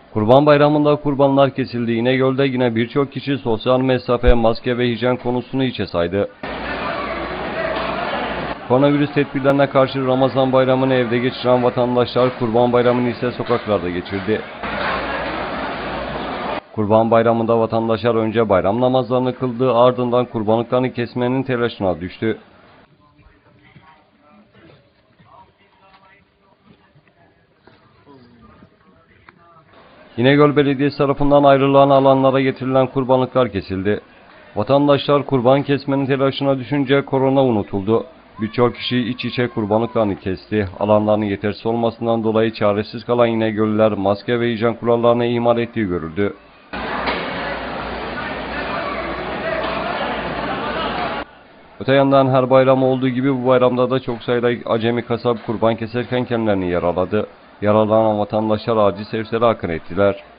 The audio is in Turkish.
Kurban Bayramı'nda kurbanlar kesildi. İnegöl'de yine birçok kişi sosyal mesafe, maske ve hijyen konusunu hiçe saydı. Koronavirüs tedbirlerine karşı Ramazan Bayramı'nı evde geçiren vatandaşlar Kurban Bayramı'nı ise sokaklarda geçirdi. Kurban Bayramı'nda vatandaşlar önce bayram namazlarını kıldı, ardından kurbanlıklarını kesmenin telaşına düştü. İnegöl Belediyesi tarafından ayrılan alanlara getirilen kurbanlıklar kesildi. Vatandaşlar kurban kesmenin telaşına düşünce korona unutuldu. Birçok kişi iç içe kurbanlıklarını kesti. Alanların yetersiz olmasından dolayı çaresiz kalan İnegöllüler maske ve hijyen kurallarını ihmal ettiği görüldü. Öte yandan her bayram olduğu gibi bu bayramda da çok sayıda acemi kasap kurban keserken kendilerini yaraladı. Yaralanan vatandaşlar acil servislere akın ettiler.